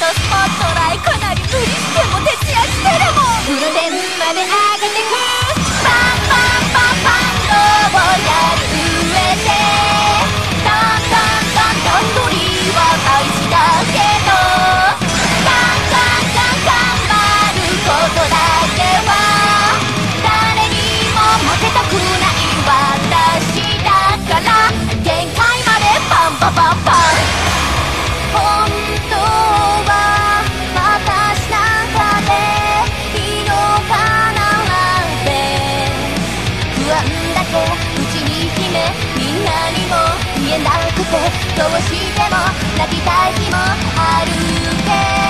とスポットライトかなり無理しても徹夜してでもフルテンまで上げてくパンパンパンパンロボやる上でトントントントン鳥は大事だけどガンガンガン頑張ることだけは誰にも負けたくない私だから限界までパンパンパンパン本当は私なんかでいいのかななんて不安だけ内に秘めみんなにも言えなくてどうしても泣きたい日もあるけど